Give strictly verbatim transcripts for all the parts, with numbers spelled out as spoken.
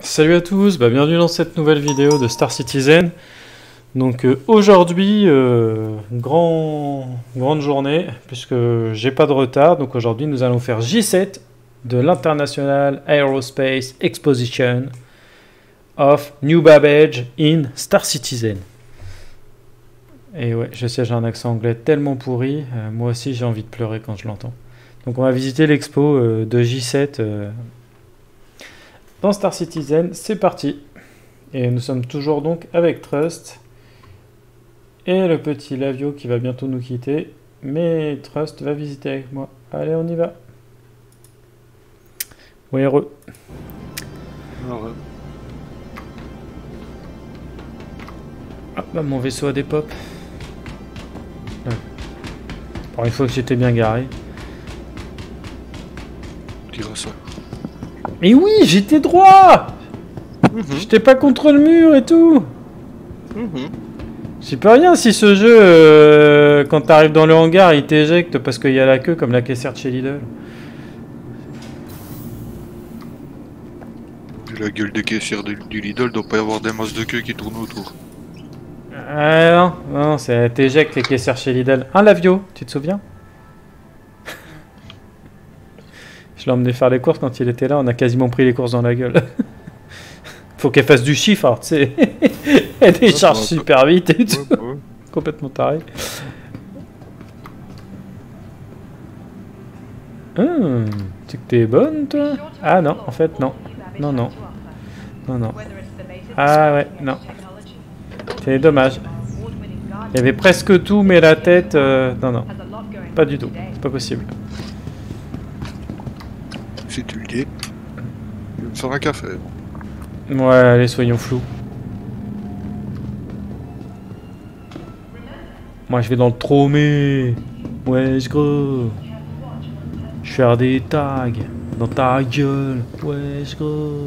Salut à tous, bah, bienvenue dans cette nouvelle vidéo de Star Citizen. Donc euh, aujourd'hui, euh, grand, grande journée, puisque j'ai pas de retard. Donc aujourd'hui, nous allons faire J sept de l'International Aerospace Exposition of New Babbage in Star Citizen. Et ouais, je sais, j'ai un accent anglais tellement pourri, euh, moi aussi j'ai envie de pleurer quand je l'entends. Donc on va visiter l'expo euh, de J sept euh, dans Star Citizen, c'est parti. Et nous sommes toujours donc avec Trust et le petit Lavio qui va bientôt nous quitter. Mais Trust va visiter avec moi. Allez, on y va. Oui, heureux. Heureux. Ah, bah, mon vaisseau a des pop. Ouais. Bon, une fois que j'étais bien garé. Dirais ça. Mais oui, j'étais droit. Mmh. J'étais pas contre le mur et tout. Mmh. J'y peux rien si ce jeu, euh, quand t'arrives dans le hangar, il t'éjecte parce qu'il y a la queue comme la caissière de chez Lidl. Vu la gueule des caissières du, du Lidl, doit pas y avoir des masses de queue qui tournent autour. Ah non, non, c'est t'éjecte les caissières chez Lidl. Un Lavio, tu te souviens? Je l'ai emmené faire les courses quand il était là, on a quasiment pris les courses dans la gueule. Faut qu'elle fasse du chiffre, alors, tu sais. Elle décharge ouais, super vite et tout. Ouais, ouais. Complètement taré. Hum, tu sais que t'es bonne, toi? Ah non, en fait, non. Non, non. Non, non. Ah ouais, non. C'est dommage. Il y avait presque tout, mais la tête... Euh, non, non. Pas du tout. C'est pas possible. Si tu le dis, je vais me faire un café. Ouais, allez, soyons flous. Moi, je vais dans le tromé. Wesh, gros. Je vais faire des tags dans ta gueule. Wesh, gros.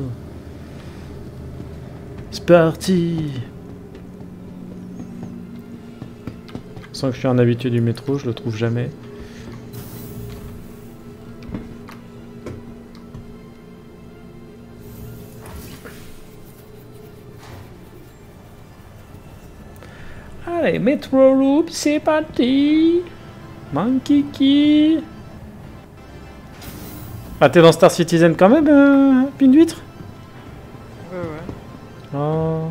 C'est parti. Je sens que je suis un habitué du métro, je le trouve jamais. Allez, métro loop, c'est parti. Mon kiki. Ah, t'es dans Star Citizen quand même, euh, Pin d'huître? Ouais, ouais. Oh.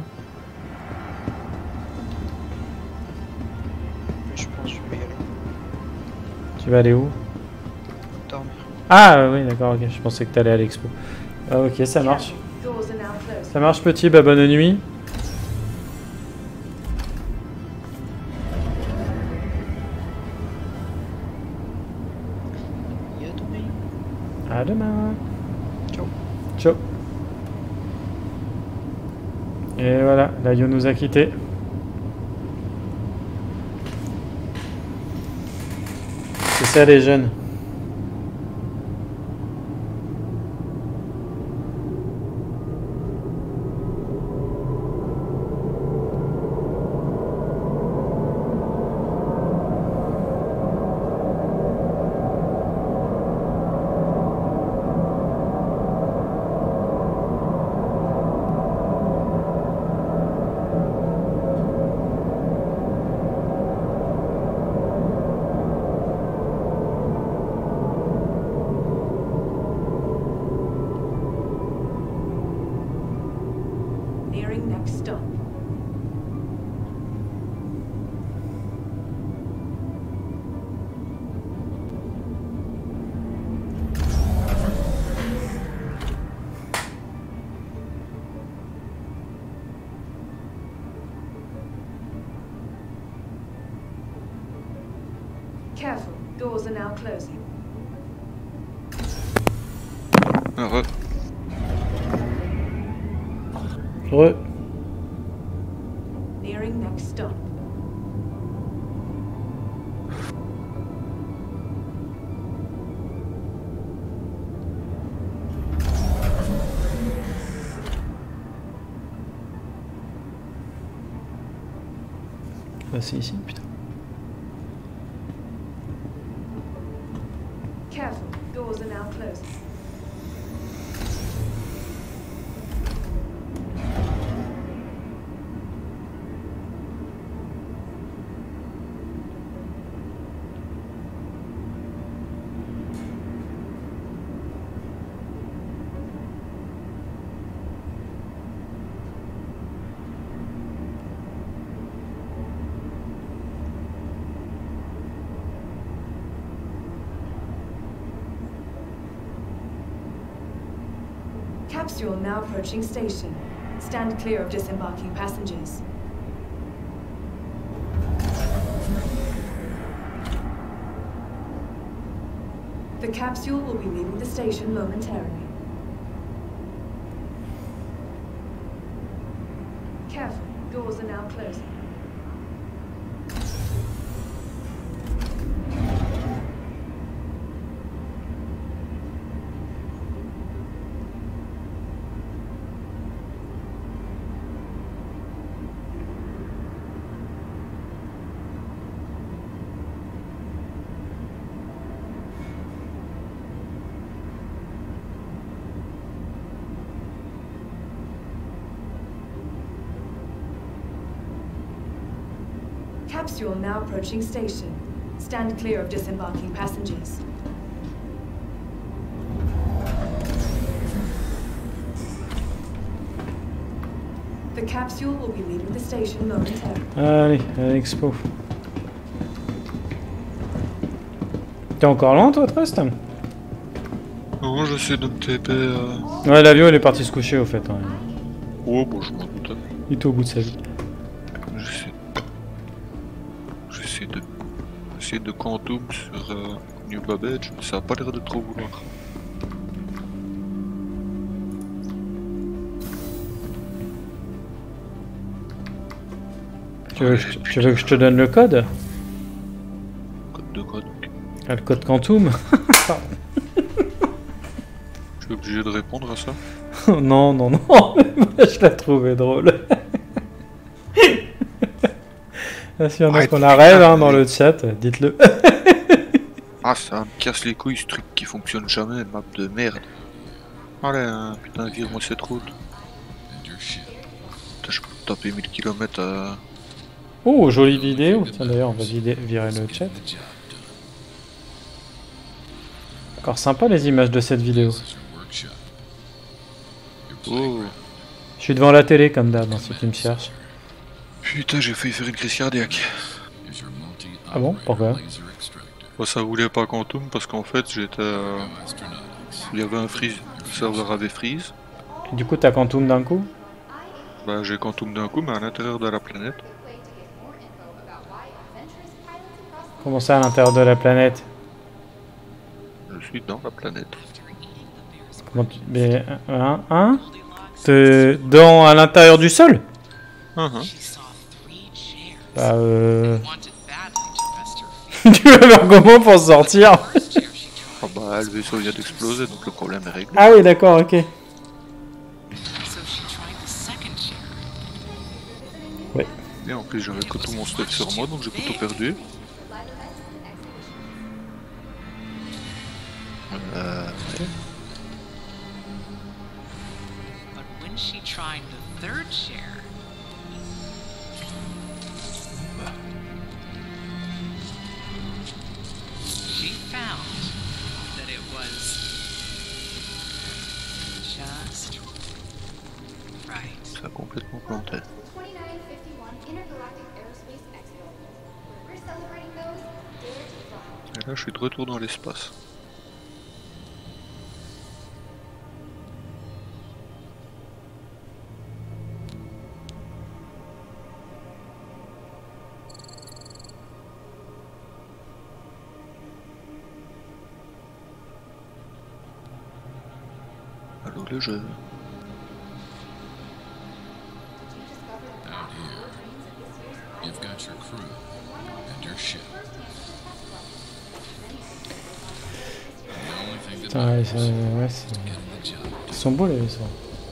Je pense que je vais y aller. Tu vas aller où? Dormir. Ah oui, d'accord, ok. Je pensais que t'allais à l'expo. Ah, ok, ça marche. Ça marche, petit, bah bonne nuit. Y a demain. À demain. Ciao. Ciao. Et voilà, l'avion nous a quittés. C'est ça les jeunes. Nearing next stop. Careful, doors are now closing. Heureux. Heureux. Nearing next stop. Ah, c'est ici, putain. Careful, doors are now closing. Capsule now approaching station. Stand clear of disembarking passengers. The capsule will be leaving the station momentarily. Careful, doors are now closing. Capsule now approaching station. Stand clear of disembarking passengers. The capsule will be leaving the station momentarily. Allez, à l'expo. T'es encore loin toi, Trust? Non, j'essaie de me T P. Euh... Ouais, l'avion il est parti se coucher au fait. Ouais. Oh, bon, je m'en doute. Il était au bout de sa vie. J'essaie. J'essaie de. J'essaie de quantum sur euh, New Babbage, mais ça a pas l'air de trop vouloir. Tu veux, que je, tu veux que je te donne le code? Code de quoi donc? Ah, le code Quantum. Je suis obligé de répondre à ça? Non, non, non, je l'ai trouvé drôle. Ah, si y en a Arrête, qu'on arrête hein, dans mais- le chat, dites-le. Ah, ça me casse les couilles ce truc qui fonctionne jamais, map de merde. Allez, hein, putain, vire-moi cette route. Putain, je peux taper mille kilomètres à. Oh, jolie vidéo. Tiens, d'ailleurs, on va vider- virer le chat. Encore sympa les images de cette vidéo. Oh, Je suis devant la télé comme d'hab, hein, si tu me cherches. putain, j'ai failli faire une crise cardiaque. Ah bon? Pourquoi? Bah, ça voulait pas quantum parce qu'en fait, j'étais. euh, Il y avait un freeze, le serveur avait freeze. Et du coup, t'as Quantum d'un coup? Bah, j'ai quantum d'un coup, mais à l'intérieur de la planète. Comment ça à l'intérieur de la planète? Je suis dans la planète. Comment tu... Mais... Hein? Hein? T'es dans... à l'intérieur du sol? Hein, hein. Bah euh... tu vas faire comment pour sortir? Ah bah, le vaisseau vient d'exploser, donc le problème est réglé. Ah oui, d'accord, ok. Ouais. Et en plus, j'avais que tout mon stuff sur moi, donc j'ai que tout perdu. Euh... ouais. But when she tried the third share, she found that it was just right. Ça a complètement planté. twenty-nine fifty-one Intergalactic Aerospace Expo. We're celebrating those dare to fly. Et là, je suis de retour dans l'espace. Allô le jeu. Out here, you've got your crew and your ship. The only thing that Putain, ouais, matters c'est- ouais, is c'est- getting the job Ils done. sont beaux les vaisseaux.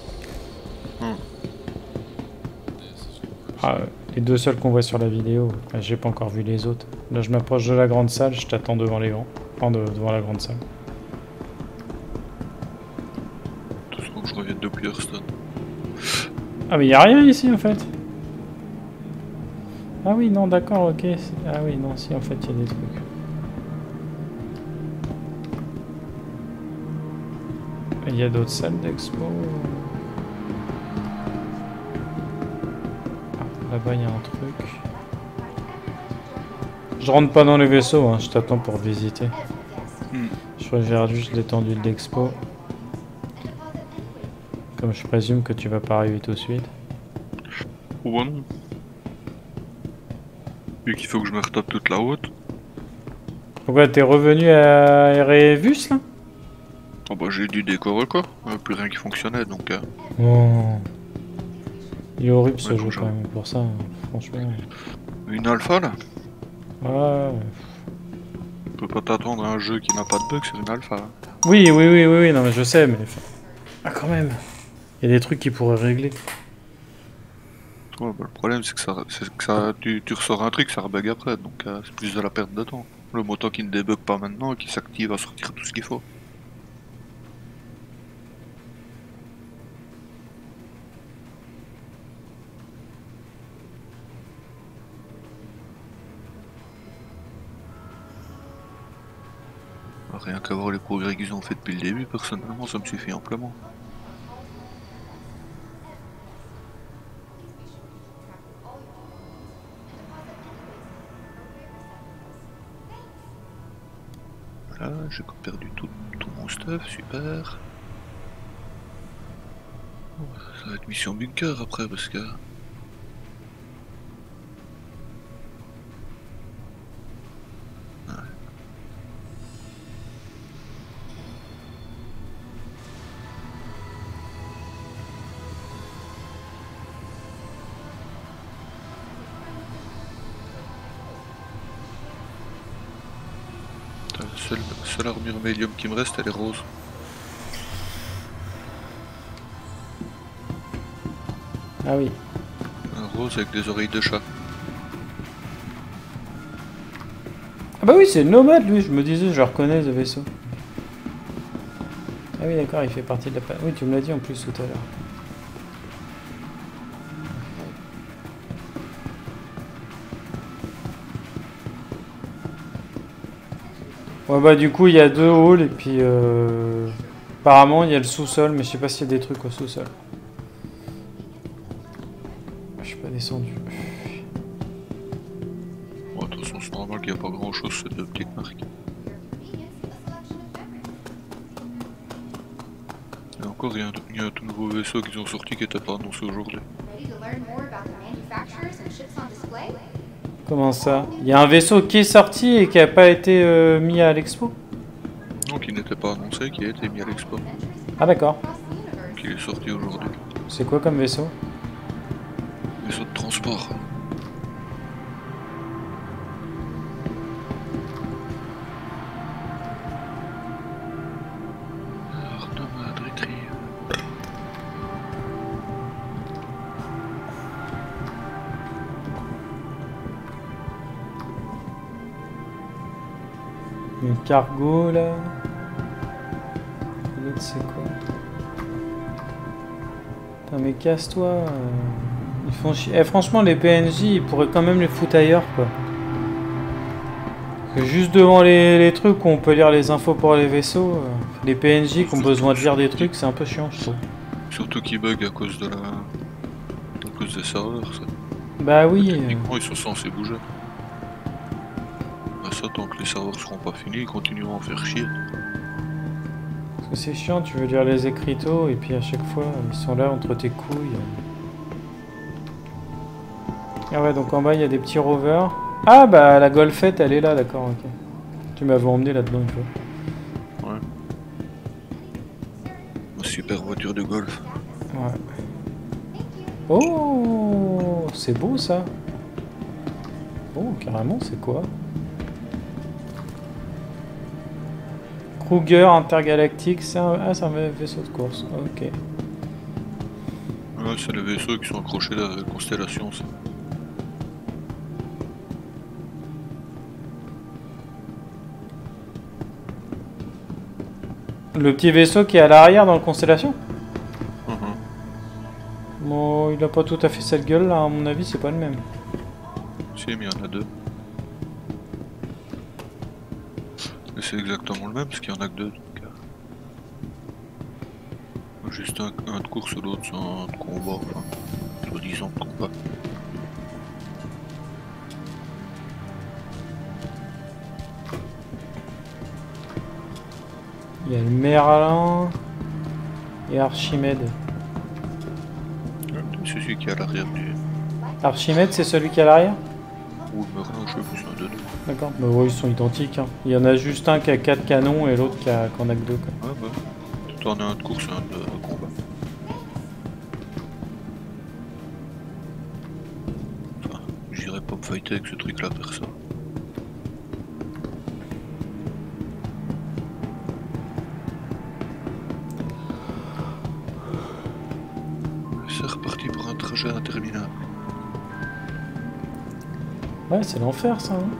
This is your Ah, euh, les deux seuls qu'on voit sur la vidéo, ah, j'ai pas encore vu les autres. Là je m'approche de la grande salle, je t'attends devant les grands. Enfin de- devant la grande salle. Tout ce que je revienne depuis Hearthstone. Ah mais y a rien ici en fait. Ah oui non d'accord ok. c'est- Ah oui non si en fait il y a des trucs. Il y a d'autres salles d'expo. Ah, là-bas il y a un truc. Je rentre pas dans les vaisseaux, hein, je t'attends pour visiter. Hmm. Je regarde juste l'étendue de l'expo. Comme je présume que tu vas pas arriver tout de suite. Ou oh, non. Vu qu'il faut que je me retape toute la route. Pourquoi t'es revenu à Erebus là? Oh bah j'ai dû décorer quoi, euh, plus rien qui fonctionnait donc... Euh... Oh. Il est horrible ce Ouais, jeu donc, quand même, pour ça, franchement. Une alpha là? Ouais. Tu peux pas t'attendre à un jeu qui n'a pas de bug sur une alpha. Hein. Oui, oui, oui, oui, oui, non mais je sais, mais... Ah quand même. Il y a des trucs qui pourraient régler. Ouais, bah, le problème c'est que ça, c'est que ça tu, tu ressors un truc, ça rebug après, donc euh, c'est plus de la perte de temps. Le moteur qui ne débug pas maintenant, qui s'active à sortir tout ce qu'il faut. Rien qu'à voir les progrès qu'ils ont fait depuis le début, personnellement ça me suffit amplement. Voilà, j'ai perdu tout, tout mon stuff, super. Ça va être mission bunker après parce que... La seule, seule armure médium qui me reste, elle est rose. Ah oui. Un rose avec des oreilles de chat. Ah bah oui, c'est Nomade lui, je me disais, je reconnais ce vaisseau. Ah oui d'accord, il fait partie de la... Oui, tu me l'as dit en plus tout à l'heure. Ouais bah du coup il y a deux halls et puis euh... apparemment il y a le sous-sol mais je sais pas s'il y a des trucs au sous-sol. Je suis pas descendu. Bon, de toute façon c'est normal qu'il n'y a pas grand chose sur ces deux petites marques. Et encore il y, a un, il y a un tout nouveau vaisseau qu'ils ont sorti qui n'était pas annoncé aujourd'hui. Comment ça? Il y a un vaisseau qui est sorti et qui a pas été euh, mis à l'expo? Non, qui n'était pas annoncé, qui a été mis à l'expo. Ah d'accord. Donc il est sorti aujourd'hui. C'est quoi comme vaisseau? Vaisseau de transport. Alors, nomade retrieve. Une cargo là. L'autre c'est quoi? Putain mais casse-toi. euh, Ils font chier. Eh, franchement les P N J ils pourraient quand même les foutre ailleurs quoi. Parce que juste devant les, les trucs où on peut lire les infos pour les vaisseaux, euh, les P N J qui ont besoin de lire des trucs c'est un peu chiant je trouve. Surtout qu'ils bug à cause de la... à cause des serveurs, ça. Bah oui. euh, Techniquement ils sont censés bouger. Bah ça tant que les serveurs seront pas finis, ils continueront à faire chier. Parce que c'est chiant, tu veux lire les écriteaux et puis à chaque fois ils sont là entre tes couilles. Ah ouais donc en bas il y a des petits rovers. Ah bah la golfette elle est là d'accord ok. Tu m'avais emmené là-dedans une fois. Ouais. Une super voiture de golf. Ouais. Oh c'est beau ça. Oh carrément c'est quoi? Kruger intergalactique, c'est un... Ah, c'est un vaisseau de course, ok. Ouais, c'est les vaisseaux qui sont accrochés à la constellation, ça. Le petit vaisseau qui est à l'arrière dans la constellation? Uh-huh. Bon, il a pas tout à fait cette gueule là, à mon avis, c'est pas le même. Si, mais il y en a deux. Mais c'est exactement le même, parce qu'il y en a que deux, donc... Euh... Juste un, un de course et l'autre c'est un de combat, enfin... soi-disant de combat. Il y a le Merlin et Archimède. C'est celui qui est à l'arrière du... Archimède, c'est celui qui est à l'arrière? Ou Merlin, je sais plus, c'est un de deux. D'accord. Bah ouais, ils sont identiques. Hein. Il y en a juste un qui a quatre canons et l'autre qui a qu'en a que deux. Quoi. Ouais, bah. Tout en a un de course et un de combat. Enfin, j'irai pas me fighter avec ce truc-là, perso. C'est reparti pour un trajet interminable. Ouais, c'est l'enfer ça. Hein.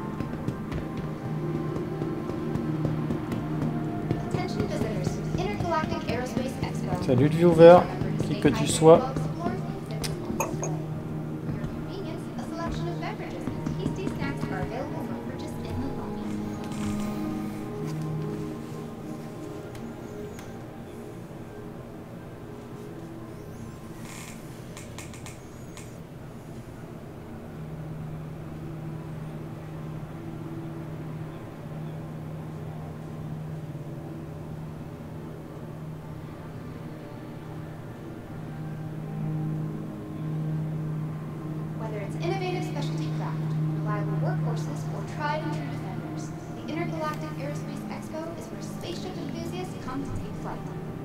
Attention visitors. Intergalactic Aerospace Expo. Salut le viewer, qui que tu sois. For your convenience, a selection of beverages and tasty snacks are available for purchase in the lobby. Whether it's innovative specialty craft, reliable workhorses, or tried and true defenders, the Intergalactic Aerospace Expo is where spaceship enthusiasts come to take flight.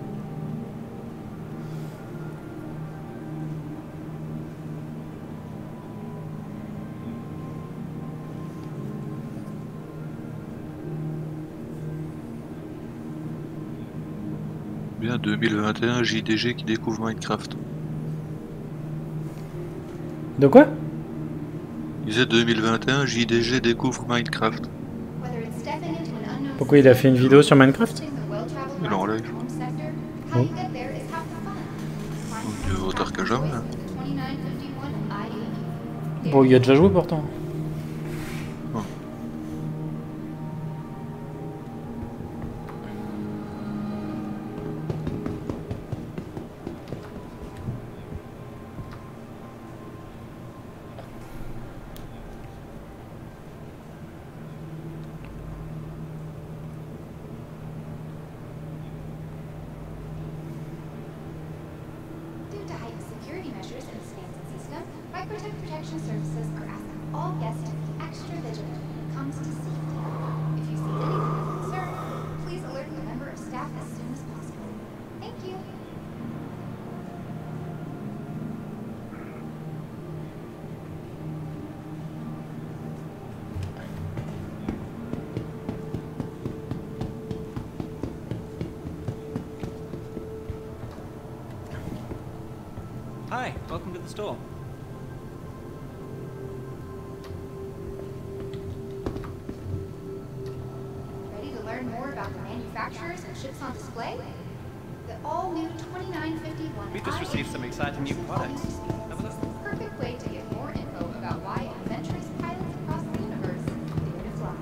Bien deux mille vingt et un J D G qui découvre Minecraft. De quoi? Il disait deux mille vingt et un J D G découvre Minecraft. Whether it's stepping into an unknown Pourquoi il a fait une vidéo sur Minecraft? Il est en live. How you get there is half the fun. Mieux vaut tard que jamais. Hein. twenty-nine fifty-one I A E. Bon, il a déjà joué pourtant. Due to heightened security measures in the Stanton system, Microtech Protection Services are asking all guests to be extra vigilant when it comes to safety. If you see anything of concern, please alert a member of staff as soon as possible. Thank you. Hi, welcome to the store. Ready to learn more about the manufacturers and ships on display? The all-new twenty-nine fifty-one We just received some exciting new products. How about that? Perfect way to get more info about why adventurous pilots across the universe dare to fly.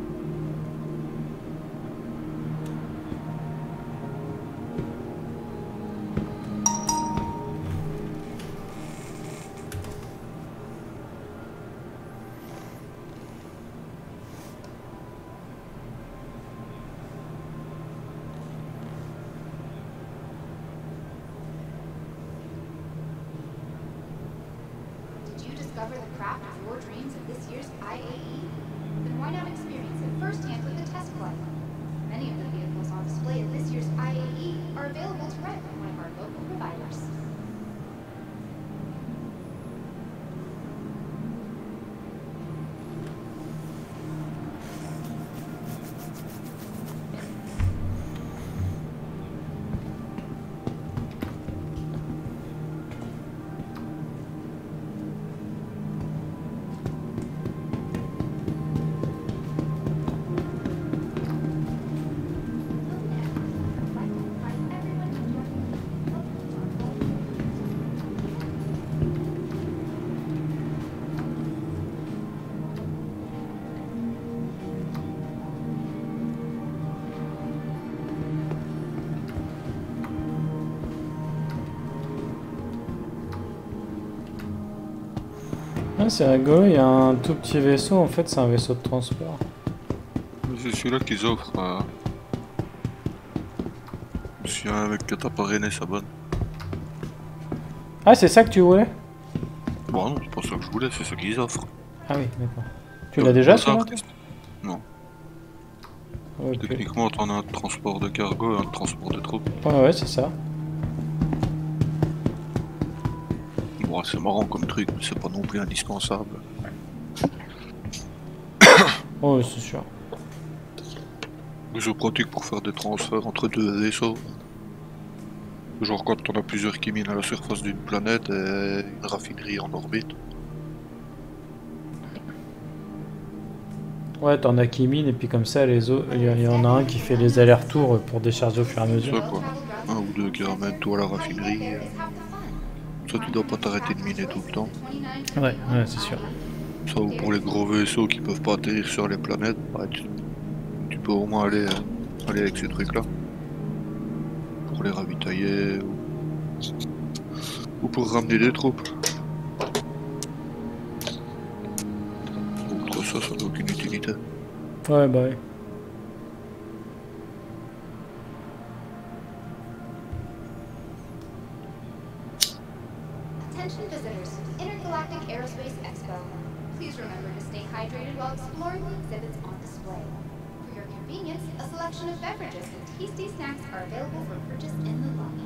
Did you discover the craft of your dreams at this year's I A E? Then why not experience it firsthand with a test flight? Many of the vehicles on display at this year's I A E are available to rent from one of our local providers. Ah, c'est rigolo, il y a un tout petit vaisseau, en fait c'est un vaisseau de transport. C'est celui-là qu'ils offrent. Euh... Si un mec que t'as parrainé s'abonne. Ah, c'est ça que tu voulais? Bon non, c'est pas ça que je voulais, c'est ça qu'ils offrent. Ah oui, d'accord. Tu l'as déjà, ça, celui-là? Non. Ok. Techniquement, on a un transport de cargo et un transport de troupes. Ouais, ouais, c'est ça. Bon, c'est marrant comme truc, mais c'est pas non plus indispensable. Oh, ouais, c'est sûr. C'est pratique pour faire des transferts entre deux vaisseaux. Genre quand on a plusieurs qui minent à la surface d'une planète et une raffinerie en orbite. Ouais, t'en as qui minent et puis comme ça, les autres, il y, y en a un qui fait les allers-retours pour décharger au fur et à C'est mesure. ça quoi. Un ou deux qui ramènent tout à la raffinerie. Ça, tu dois pas t'arrêter de miner tout le temps. Ouais, ouais, c'est sûr. Ça, ou pour les gros vaisseaux qui peuvent pas atterrir sur les planètes, bah, tu, tu peux au moins aller, euh, aller avec ces trucs-là. Pour les ravitailler ou, ou pour ramener des troupes. Outre ça, ça n'a aucune utilité. Ouais, bah ouais. Attention visitors to the Intergalactic Aerospace Expo. Please remember to stay hydrated while exploring the exhibits on display. For your convenience, a selection of beverages and tasty snacks are available for purchase in the lobby.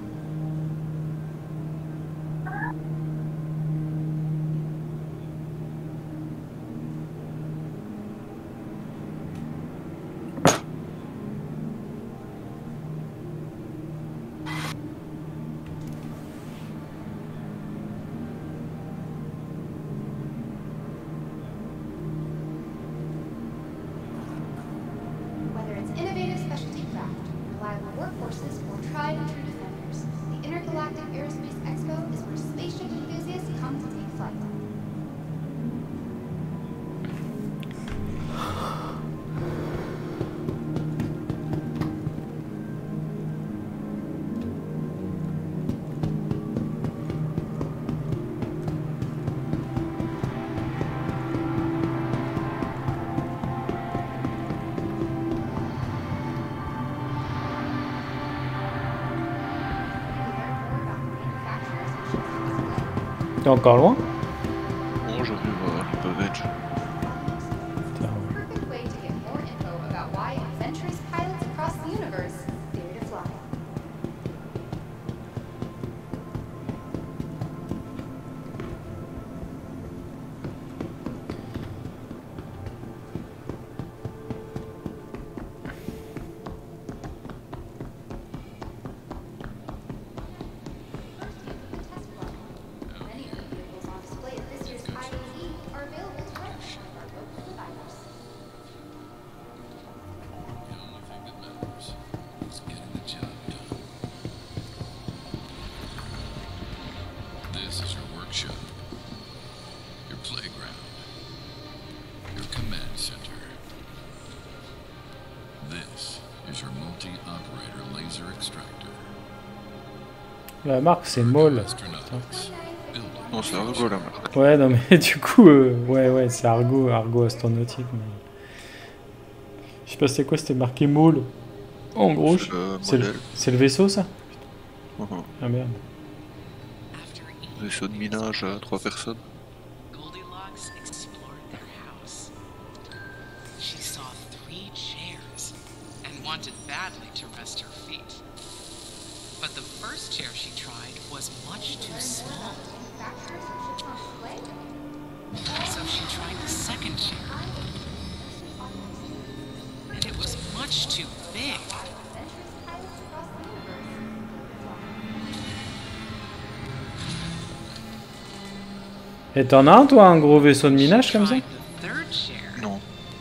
Whether it's innovative specialty craft, reliable workforces, or tried and true defenders, the Intergalactic Aerospace Expo is where spaceship enthusiasts come to take flight. T'es encore loin? Bon, j'arrive à Pavage. Perfect way to get more info about why adventurous pilots across the universe dare to fly. Many of the vehicles on display at this year's I A E are available to rent from our local providers. The only thing that matters is getting the job done. This is your workshop, your playground, your command center. This is your multi-operator laser extractor. La marque, c'est Maul. Astronautics. Building. Non, c'est Argo la marque. Ouais, non, mais du coup, euh, ouais, ouais, c'est Argo, Argo astronautique. Mais... Je sais pas c'était quoi, c'était marqué Maul. En gros, C'est le c'est le, modèle. c'est le vaisseau, ça? Mhm. Ah merde. After Vaisseau de minage à trois personnes. Goldilocks explored their house. She saw three chairs and wanted badly to rest her feet. But the first chair she tried was much too small. Manufacturers of ships on display. So she tried the second chair. And it was much too big. Adventurous pilots across the universe. Et t'en as un, toi, un gros vaisseau de minage comme ça? Tried the third chair. Non.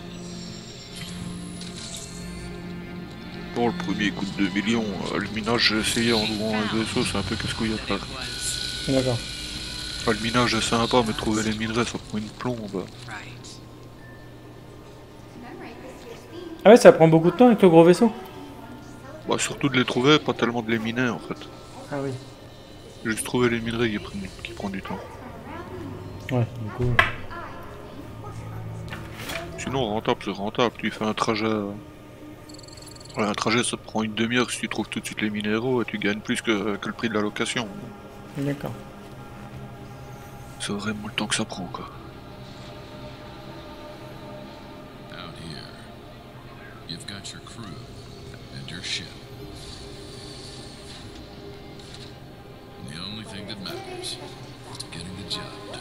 Bon, le premier coûte deux millions. Euh, le minage, j'ai essayé en louant un vaisseau, c'est un peu casse-couille à It faire. was D'accord. Ah, le minage est sympa, mais trouver les minerais, ça prend une plombe. right. Commemorate this year's theme. Ah ouais, ça prend beaucoup de temps avec le gros vaisseau? Bah, surtout de les trouver, pas tellement de les miner en fait. Ah oui. Juste trouver les minerais qui prennent, qui prend du temps. Ouais, du coup... Sinon, rentable, c'est rentable. Tu fais un trajet. euh, ouais, un trajet, ça te prend une demi-heure si tu trouves tout de suite les minéraux et tu gagnes plus que, que le prix de la location. D'accord. C'est vraiment le temps que ça prend, quoi. Out here, you've got your crew and your ship. And the only thing that matters is getting the job done.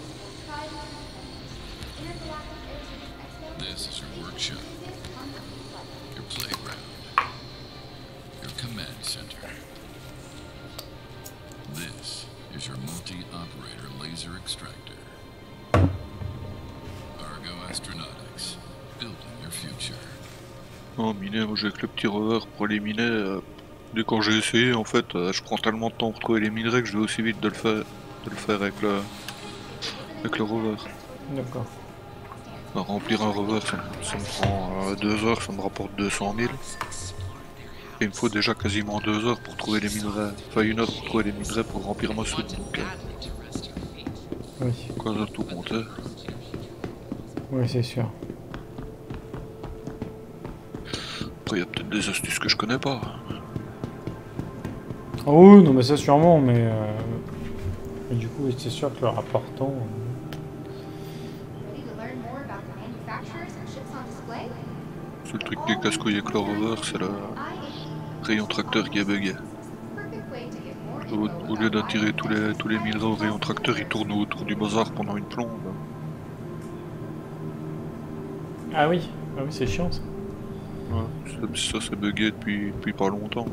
This is your workshop, your playground, your command center. This is your multi-operator laser extractor. Argo Astronautics, building your future. Non, miner, moi j'ai que le petit rover pour les miner. Euh, dès quand j'ai essayé, en fait, euh, je prends tellement de temps pour trouver les minerais que je vais aussi vite de le faire, de le faire avec le, avec le rover. D'accord. Bah, remplir un rover, ça, ça me prend euh, deux heures, ça me rapporte deux cent mille. Et il me faut déjà quasiment deux heures pour trouver les minerais. Enfin, une heure pour trouver les minerais pour remplir ma suite. Donc, euh, Oui, quand j'ai tout compté. oui c'est sûr. Après, il y a peut-être des astuces que je connais pas. Ah oui, non mais ça sûrement, mais... Euh... Et du coup, c'est sûr que le rapportant... Ready to learn more about the manufacturers and ships on display? C'est le truc qui casse-couille avec le rover, c'est le rayon tracteur qui est bugué. Perfect way to get more Au, info au lieu about d'attirer tous les, tous les minerais au rayon tracteur, il tourne autour du bazar pendant une plombe. Ah oui, ah oui c'est chiant ça. Ouais, ça, ça c'est bugué depuis, depuis pas longtemps.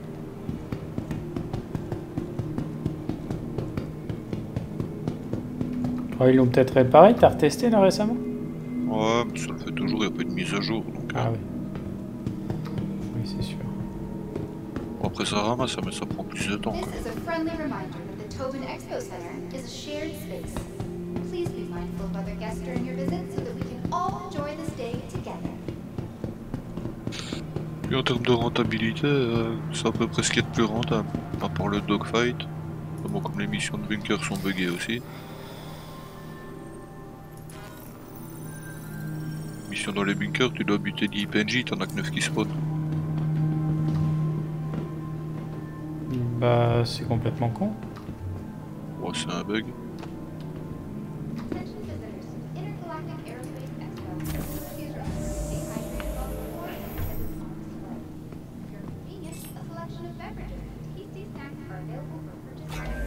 Oh, ils l'ont peut-être réparé, t'as retesté là récemment? Ouais, mais ça le fait toujours, il n'y a pas de mise à jour. Donc, Ah euh, oui. Oui, c'est sûr. bon, après ça ramasse, mais ça prend plus de temps. This Quoi. is a friendly reminder that the Tobin Expo Center is a shared space. Please be mindful of other guests during your visit so that we can all enjoy this day together. Puis en termes de rentabilité, euh, c'est à peu près ce qui est de plus rentable. À part le dogfight. Bon, comme les missions de bunker sont buggées aussi. Mission dans les bunkers, tu dois buter dix P N J, t'en as que neuf qui spawn. Bah, c'est complètement con. Ouais, c'est un bug. Attention visitors to the Intergalactic Aerospace Expo. Please remember to stay hydrated while before and after the display. For your convenience, a selection of beverages and tasty snacks are available for purchase.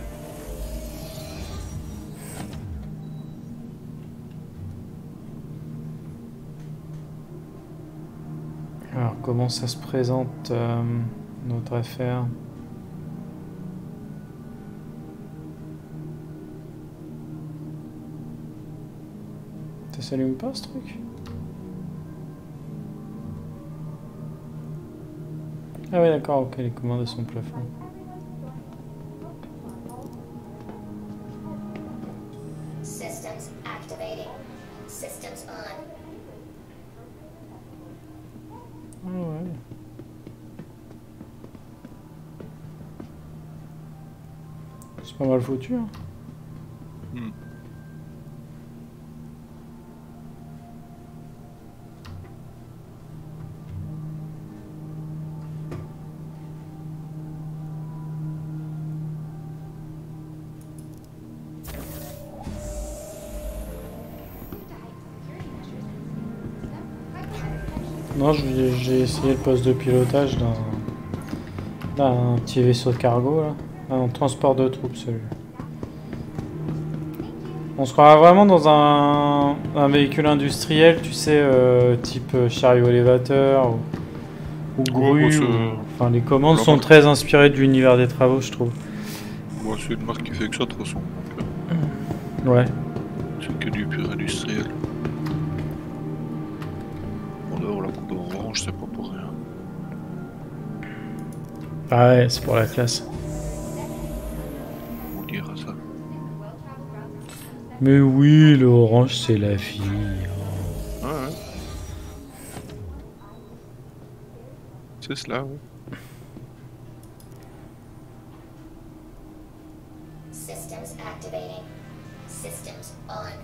Alors, comment ça se présente euh, notre affaire? Ça s'allume pas ce truc? Ah ouais d'accord, ok, les commandes sont plafond. Systems activating. Systems on. Ah ouais. C'est pas mal foutu hein. Hmm. Non, j'ai j'ai essayé le poste de pilotage d'un d'un petit vaisseau de cargo là. Un transport de troupes celui. On se croirait vraiment dans un, un véhicule industriel, tu sais, euh, type chariot élévateur ou, ou grue. Ouais, ou- moi, Enfin, les commandes la sont marque- très inspirées de l'univers des travaux, je trouve. Moi, c'est une marque qui fait que ça de toute façon. Donc, euh, Ouais. c'est que du pur industriel. Bon, d'ailleurs, la couleur orange, c'est pas pour rien. Ah ouais, c'est pour la classe. On dira ça. Mais oui, l'orange, c'est la vie. Ouais, ouais. C'est cela, ouais. Systems activating. Systems on.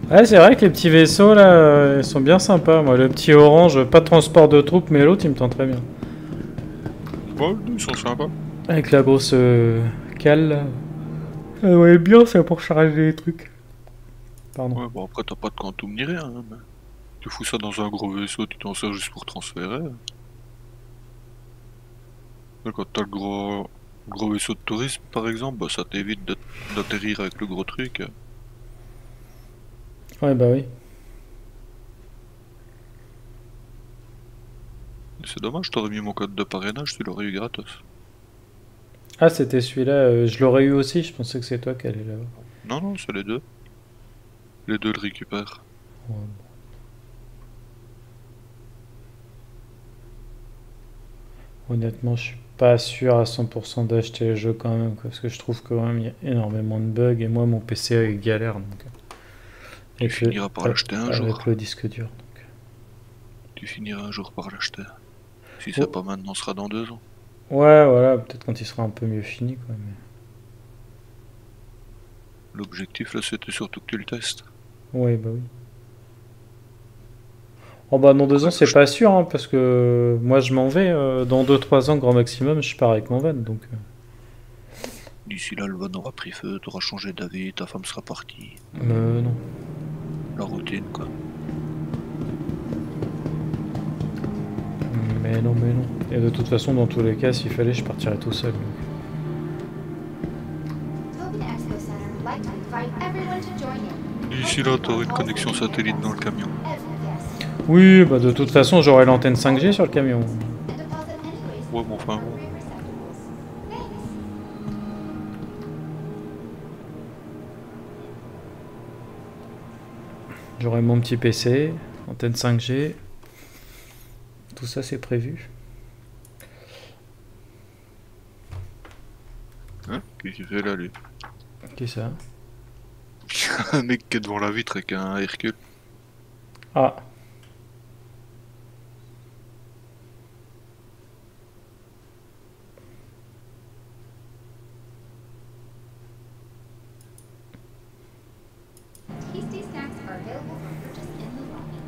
Ouais, c'est vrai que les petits vaisseaux là, euh, ils sont bien sympas. Moi, le petit orange, pas de transport de troupes, mais l'autre il me tente très bien. Ouais, ils sont sympas. Avec la grosse euh, cale là. Ah ouais, bien, c'est pour charger les trucs. Pardon. Ouais, bon après t'as pas de quantum ni rien, hein, mais tu fous ça dans un gros vaisseau, tu t'en sers juste pour transférer. Et quand t'as le gros, gros vaisseau de tourisme par exemple, bah ça t'évite d'at- d'atterrir avec le gros truc. Ouais, bah oui. C'est dommage, t'aurais mis mon code de parrainage, tu l'aurais eu gratos. Ah, c'était celui-là, euh, je l'aurais eu aussi, je pensais que c'est toi qui allais l'avoir. Non, non, c'est les deux. Les deux le récupèrent. Ouais. Honnêtement, je suis pas sûr à cent pour cent d'acheter le jeu quand même, quoi, parce que je trouve quand même il y a énormément de bugs et moi mon P C il galère. Donc, Tu avec finiras le, par l'acheter un avec jour. le disque dur. Donc. Tu finiras un jour par l'acheter. Si Oh. c'est pas maintenant, ce sera dans deux ans. Ouais, voilà, peut-être quand il sera un peu mieux fini. Quoi, mais... L'objectif là, c'était surtout que tu le testes. Ouais, bah oui. Oh bah dans deux ans c'est pas sûr, hein, parce que moi je m'en vais, euh, dans deux trois ans grand maximum, je pars avec mon van, donc... Euh... D'ici là, le van aura pris feu, t'auras changé d'avis, ta femme sera partie. Euh, non. La routine, quoi. Mais non, mais non. Et de toute façon, dans tous les cas, s'il fallait, je partirais tout seul. Donc. D'ici là, t'auras une connexion satellite dans le camion. Oui, bah de toute façon, j'aurai l'antenne cinq G sur le camion. Ouais, mais enfin bon. J'aurai mon petit P C, antenne cinq G. Tout ça, c'est prévu. Hein? Qu'est-ce qu'il fait là, lui? Qu'est-ce que ça? Un mec qui est devant la vitre avec un Hercule. Ah. Tasty snacks are available for purchase in the lobby.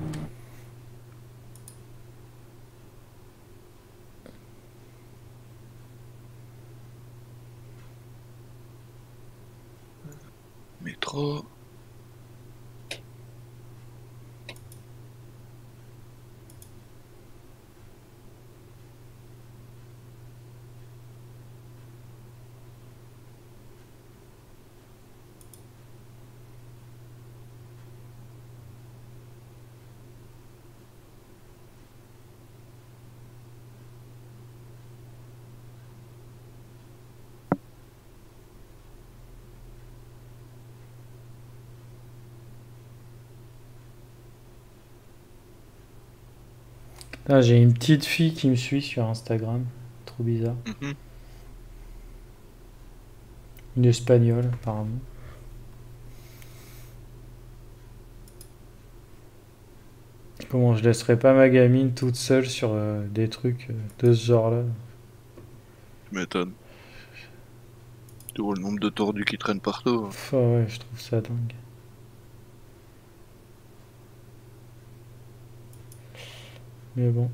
Métro. Là, j'ai une petite fille qui me suit sur Instagram. Trop bizarre. Mm-hmm. Une espagnole, apparemment. Comment je laisserai pas ma gamine toute seule sur euh, des trucs euh, de ce genre-là? Tu m'étonnes. Tu vois le nombre de tordus qui traînent partout. Pff, ouais, je trouve ça dingue. Mais bon.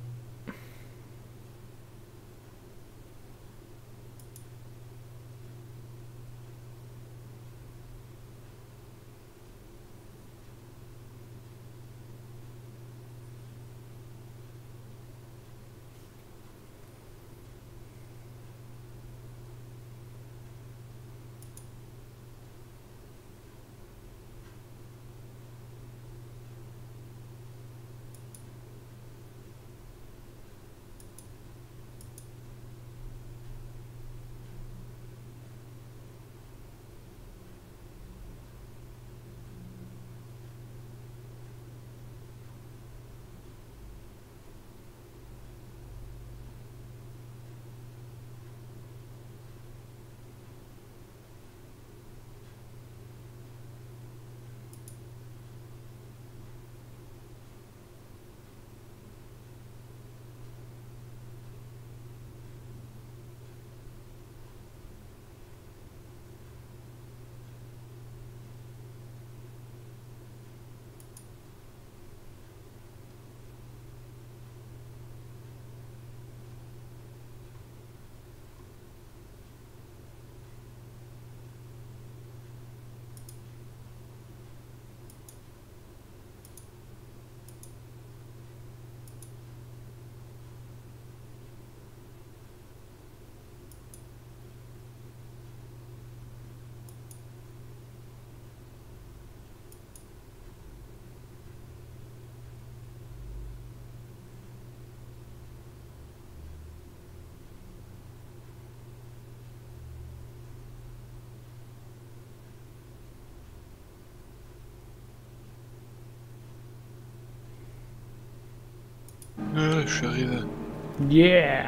Ouais, je suis arrivé. Yeah!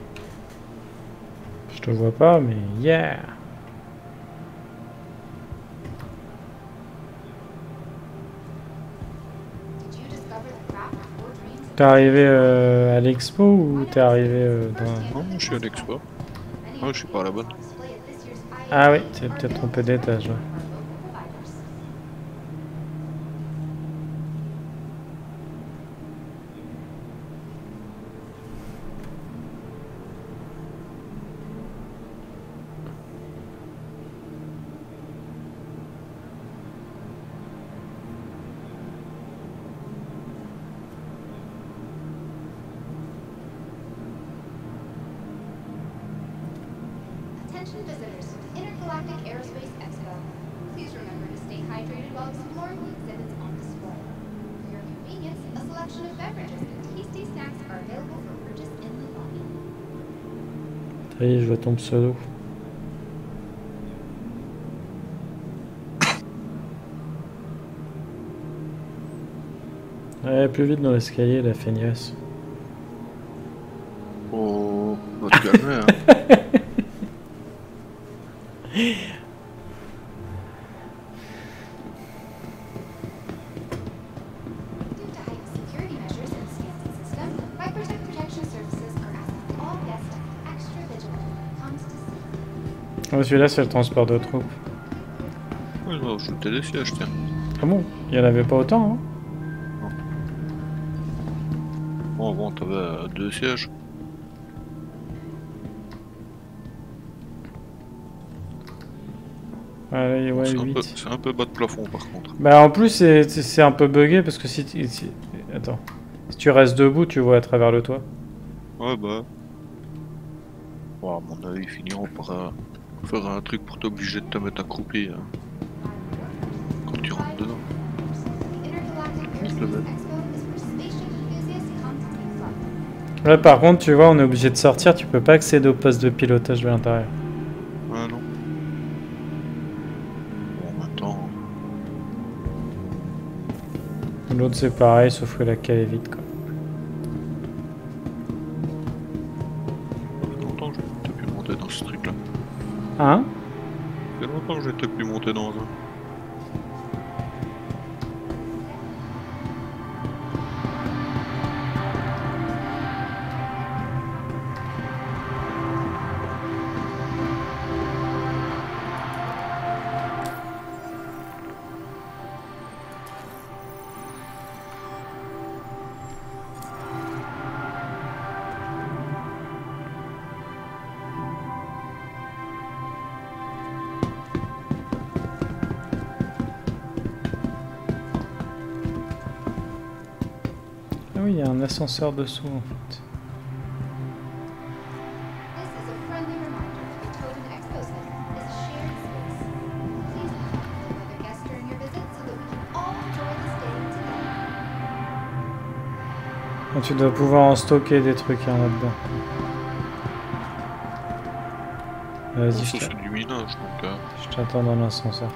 Je te vois pas, mais yeah! Did you discover the craft of four dreams? T'es arrivé euh, à l'expo ou t'es arrivé euh, dans... Non, je suis à l'expo. Ah, je suis pas à la bonne. Ah oui, t'es peut-être trompé d'étage. Ouais. Attention visitors to the Intergalactic Aerospace Expo. Please remember to stay hydrated while exploring the exhibits on display. For your convenience, a selection of beverages and tasty snacks are available for purchase in the lobby. Ça y est, je vois ton pseudo. Ouais, plus vite dans l'escalier, la feignasse. Oh, va te calmer, hein. Due to heightened security measures in the scanning system, Microtech Protection Services are asking all guests to be extra vigilant when it comes to safety. Oh, celui-là, c'est le transport de troupes. Ouais, non, je t'ai des sièges, tiens. Ah bon? Il y en avait pas autant, hein? Bon, bon, t'avais euh, deux sièges. Allez, ouais, C'est un, peu- huit. c'est un peu bas de plafond par contre. Bah en plus, c'est c'est- c'est un peu bugué parce que si, tu- si... Attends. Si tu restes debout, tu vois à travers le toit. Ouais, bah. Bon, à mon avis, ils finiront par euh, faire un truc pour t'obliger de te mettre accroupi hein, quand tu rentres dedans. The Intergalactic Je le Aerospace vais. Expo is for spaceship enthusiasts come to take flight. Là, par contre, tu vois, on est obligé de sortir. Tu peux pas accéder au poste de pilotage de l'intérieur. Ah non. Bon, attends. L'autre, c'est pareil, sauf que la cale est vide, quoi. Ça fait longtemps que je n'étais plus monté dans ce truc là. Hein? Ça fait longtemps que je n'étais plus monté dans un. Ah oui, il y a un ascenseur dessous, en fait. This is a friendly reminder that the Tobin Expo Center is a shared space. Please inform all other guests during your visit so that we can all enjoy this day together. Ah, tu dois pouvoir en stocker des trucs hein, là-dedans. Vas-y, Bon, je ça t'a- c'est du minage donc. Euh... je t'attends dans l'ascenseur.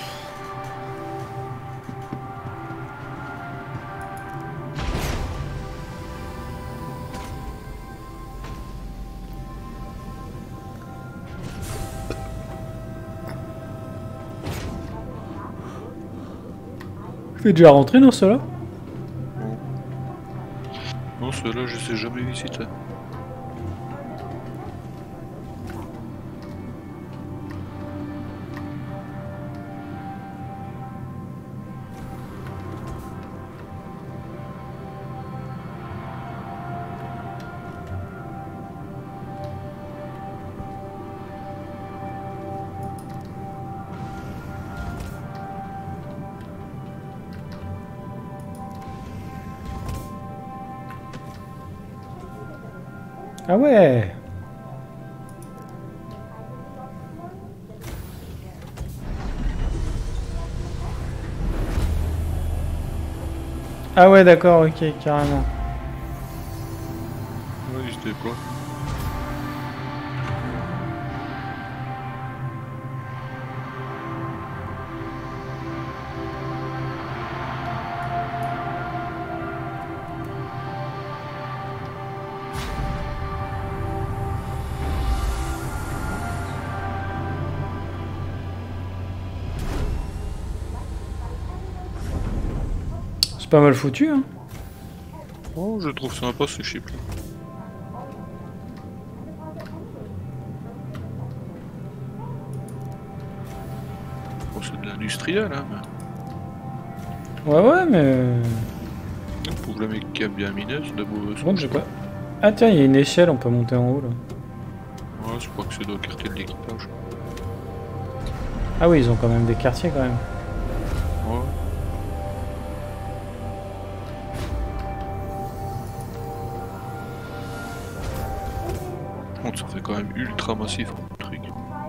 Tu es déjà rentré dans cela? Non, non ceux-là je sais jamais visiter. Ah ouais! Ah ouais, d'accord, ok, carrément. Ouais, ils se déploient. pas mal foutu, hein. Oh, je trouve sympa ce chip là. Oh, c'est de l'industriel, hein. Mais... Ouais, ouais, mais... Pour le mec qui a bien miné, c'est de beaux... Bon, j'ai pas... Ah tiens, il y a une échelle, on peut monter en haut, là. Ouais, je crois que c'est dans le quartier de l'équipage. Ah oui, ils ont quand même des quartiers, quand même. Ouais. Bon, ça fait quand même ultra massif comme truc.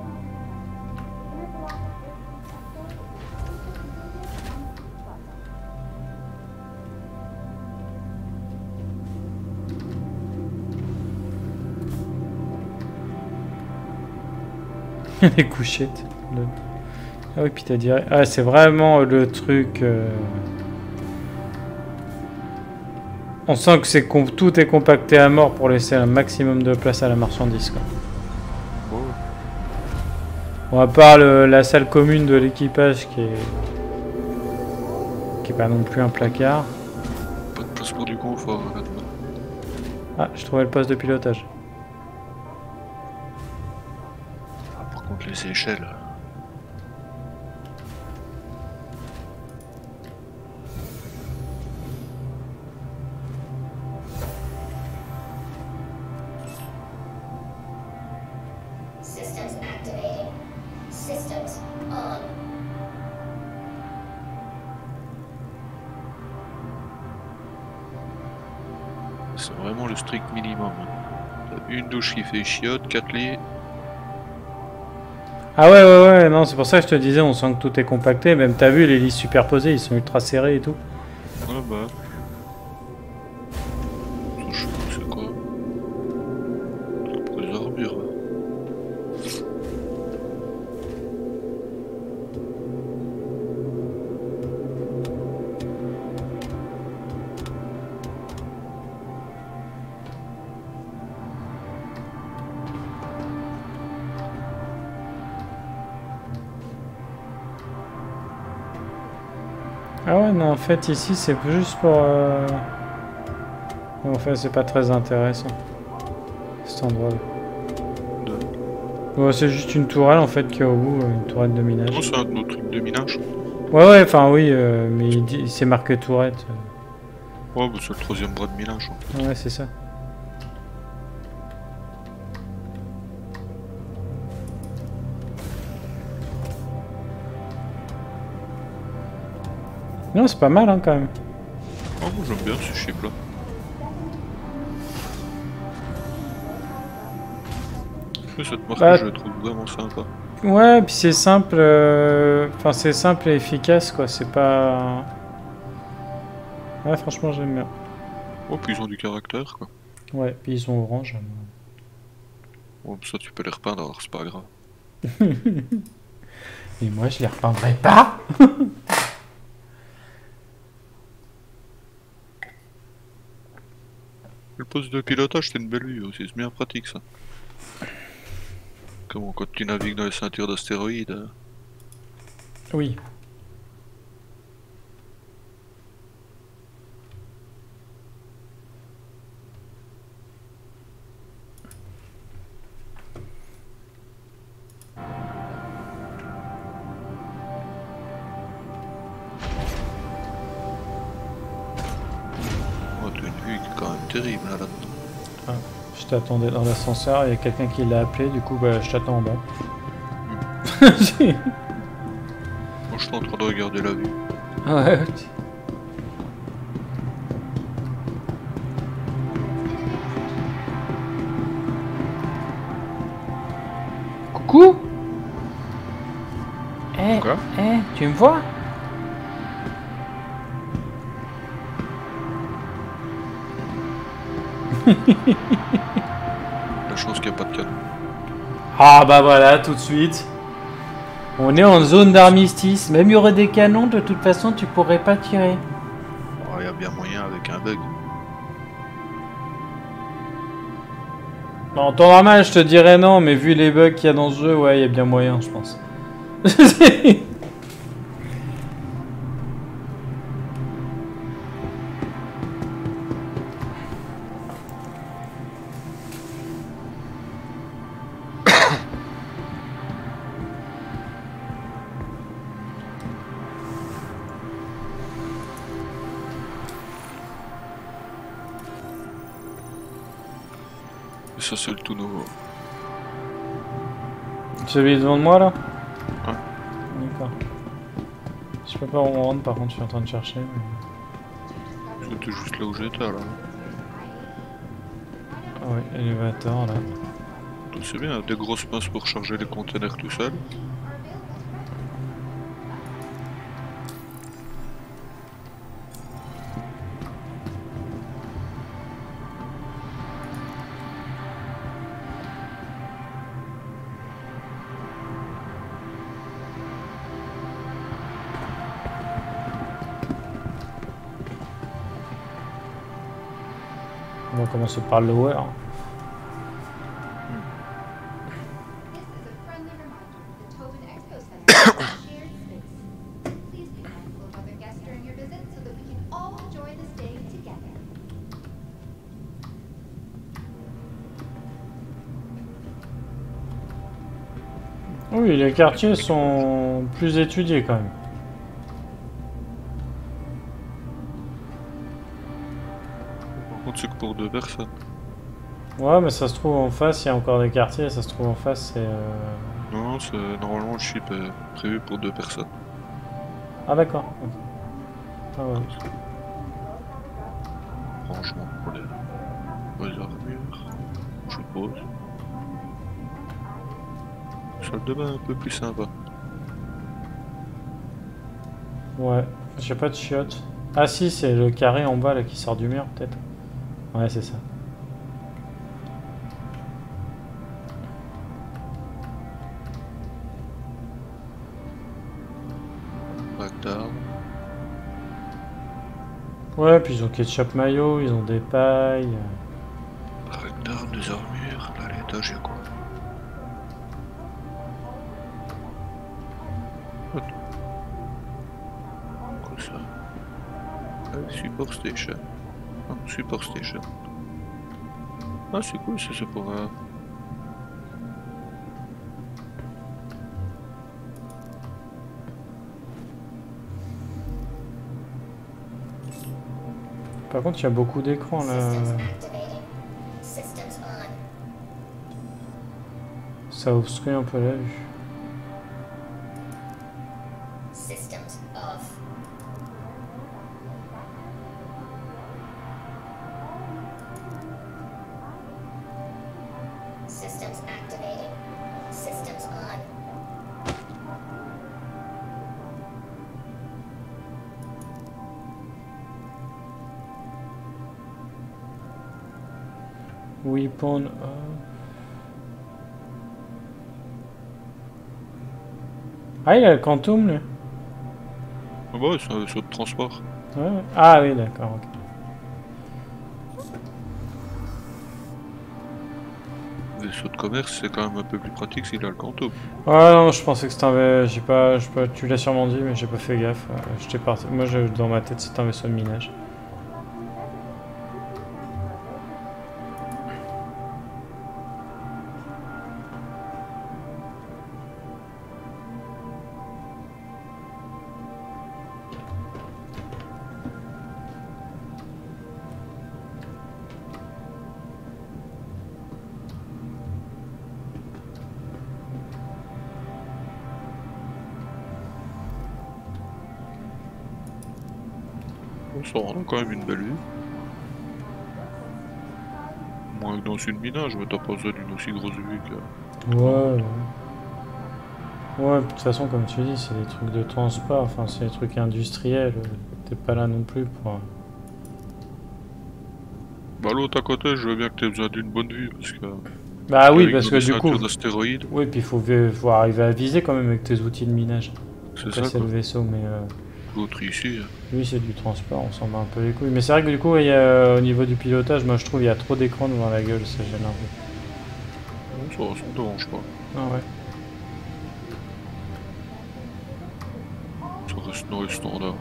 Les couchettes. Le... Ah oui, puis t'as dit... Ah, c'est vraiment le truc... Euh... On sent que c'est com... tout est compacté à mort pour laisser un maximum de place à la marchandise, quoi. Oh. Bon, à part le... la salle commune de l'équipage qui est... qui est pas non plus un placard. Pas de place pour du confort là-dedans. Ah, je trouvais le poste de pilotage. Ah, par contre les échelles... Systems activating. Systems on. C'est vraiment le strict minimum. T'as une douche qui fait chiotte, quatre lits. Ah ouais, ouais, ouais, non, c'est pour ça que je te disais, on sent que tout est compacté. Même t'as vu, les lits superposés, ils sont ultra serrés et tout. Ouais, bah. Ça, je sais pas c'est quoi. Pour les armures. Ah ouais, non, en fait, ici, c'est juste pour... Euh... En fait, c'est pas très intéressant, cet endroit-là. Ouais, c'est juste une tourelle, en fait, qui est au bout, une tourelle de minage. Oh, c'est un autre truc de minage. Ouais, ouais, enfin, oui, euh, mais il dit- c'est marqué tourette. Ouais, bah, c'est le troisième bras de minage. En fait. Ouais, c'est ça. Non, c'est pas mal, hein, quand même. Oh, moi j'aime bien ce chip là. Mais cette marque Bah, je la trouve vraiment sympa. Ouais, puis c'est simple, euh, enfin c'est simple et efficace, quoi. C'est pas... Ouais, franchement, j'aime bien. Oh, puis ils ont du caractère quoi. Ouais, puis ils sont orange. Bon, ça tu peux les repeindre alors c'est pas grave. Et moi, je les repeindrai pas. Le poste de pilotage c'est une belle vue aussi, c'est bien pratique ça. Comment quand tu navigues dans les ceintures d'astéroïdes. euh, Oui. Oh, t'as une vue qui est quand même terrible là, là-dedans. Ah, je t'attendais dans l'ascenseur, il y a quelqu'un qui l'a appelé, du coup, bah, je t'attends en bas. Moi je suis en train de regarder la vue. Ouais. Coucou. Eh, Quoi eh, tu me vois? La chance qu'il n'y a pas de canon. Ah bah voilà, tout de suite. On est en zone d'armistice. Même il y aurait des canons, de toute façon, tu pourrais pas tirer. Oh, il y a bien moyen avec un bug. Bon, en temps normal, je te dirais non, mais vu les bugs qu'il y a dans ce jeu, ouais, il y a bien moyen, je pense. Ça c'est le tout nouveau. Celui devant de moi là? Ouais. D'accord. Je peux pas où on rentre par contre, je suis en train de chercher. Mais... C'était juste là où j'étais là. Ah oui, élévateur là. C'est bien, des grosses pinces pour charger les containers tout seul. On va commencer par le lower. Oui, les quartiers sont plus étudiés quand même. Par contre, c'est que pour deux personnes. Ouais, mais ça se trouve en face, il y a encore des quartiers, ça se trouve en face, c'est... Euh... Non, c'est normalement le chip est prévu pour deux personnes. Ah d'accord. Okay. Ah ouais. Franchement, pour les, pour les armures, je suppose. Salle de bain un peu plus sympa. Ouais, j'ai pas de chiottes. Ah si, c'est le carré en bas là qui sort du mur peut-être. Ouais, c'est ça. Ouais, puis ils ont ketchup mayo, ils ont des pailles. Avec d'armes, des armures, là à l'étage il y a quoi? Quoi ça? Ah, support station. Ah, support station. Ah c'est cool, ça c'est pour... Euh... Par contre, il y a beaucoup d'écrans là. Ça obstrue un peu la vue. Weapon. Euh... Ah, il a le quantum, lui. Ah bah ouais, c'est un vaisseau de transport. Ouais. Ah oui, d'accord. Okay. Vaisseau de commerce, c'est quand même un peu plus pratique s'il a le quantum. Ah non, je pensais que c'était un vaisseau. J'ai pas, j'ai pas. Tu l'as sûrement dit, mais j'ai pas fait gaffe. Euh, J'étais parti. Moi, je... dans ma tête, c'était un vaisseau de minage. Ça rend quand même une belle vue. Moins que dans une minage, mais t'as pas besoin d'une aussi grosse vue que... Ouais, ouais. Ouais, de toute façon, comme tu dis, c'est des trucs de transport, enfin, c'est des trucs industriels. T'es pas là non plus pour... Bah l'autre à côté, je veux bien que t'aies besoin d'une bonne vue, parce que... Bah oui, parce que du coup... d'astéroïdes. Oui, puis il faut, faut arriver à viser quand même avec tes outils de minage. C'est ça, c'est le vaisseau, mais... Euh... L'autre ici... Lui, c'est du transport, on s'en bat un peu les couilles. Mais c'est vrai que du coup, il y a, au niveau du pilotage, moi je trouve qu'il y a trop d'écrans devant la gueule, ça gêne un peu. Non, ça, ça me dérange pas. Ah ouais. Ça reste dans les standards.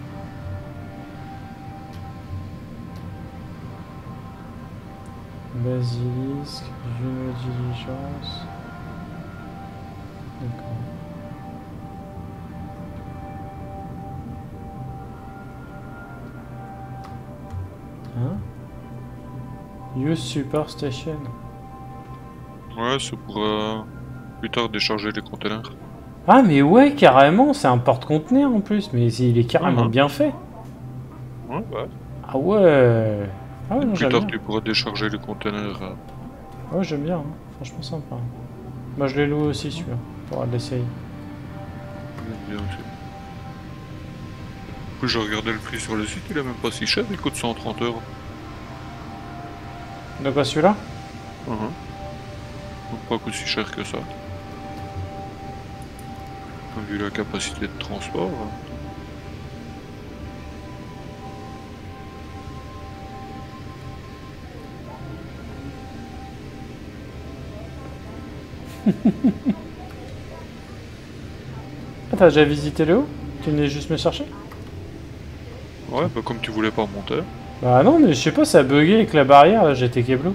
Basilisque, Juno Diligence. D'accord. Hein? Use Super Station. Ouais, c'est pour euh, plus tard décharger les conteneurs. Ah mais ouais, carrément, c'est un porte-conteneur en plus, mais il est carrément Mhm. bien fait. Ouais, ouais. Ah ouais. Ah ouais, Et non, plus j'aime tard, bien. tu pourras décharger les conteneurs. euh. Ouais, j'aime bien, hein. Franchement sympa. Moi je l'ai loué aussi celui-là, pour l'essayer. J'aime bien aussi. Du coup, j'ai regardé le prix sur le site, il est même pas si cher, il coûte cent trente euros. De quoi celui-là? Mhm. Donc pas aussi cher que ça. Vu la capacité de transport. hein. Ah, t'as déjà visité le haut? Tu venais juste me chercher? Ouais, bah comme tu voulais pas monter. Bah non, mais je sais pas, ça a bugué avec la barrière, là, j'étais Keblo.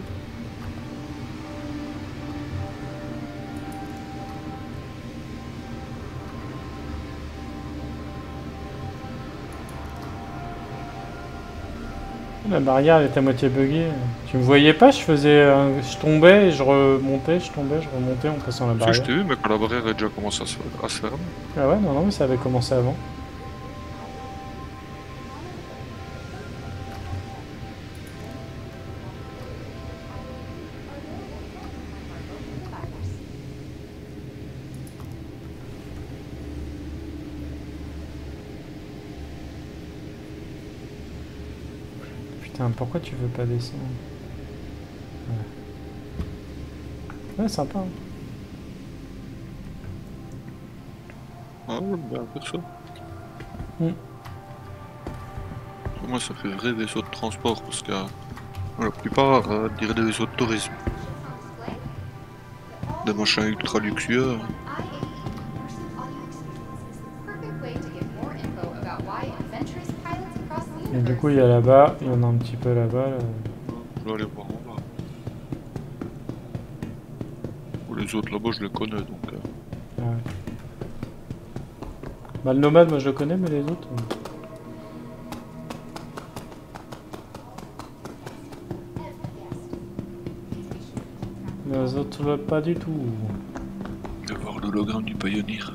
La barrière elle était à moitié buggée. Tu me voyais pas, je faisais, un- je tombais, et je remontais, je tombais, je remontais en passant la Tu sais, je barrière. t'ai vu, mais quand la barrière a déjà commencé à se, à se fermer. Ah ouais, non, non, mais ça avait commencé avant. Putain, pourquoi tu veux pas descendre? Ouais, ouais sympa. Hein. Ah ouais, bien faire ça. Mm. Pour moi, ça fait vrai vaisseau de transport parce que euh, la plupart euh, diraient des vaisseaux de tourisme. Des machins ultra luxueux. Et du coup, il y a là-bas, il y en a un petit peu là-bas. Là. Je vais aller voir en bas. Pour les autres là-bas, je les connais donc. Euh... Ah ouais. Bah, le nomade, moi je le connais, mais les autres. euh... Les autres, là, pas du tout. Je vais voir l'hologramme du Pioneer.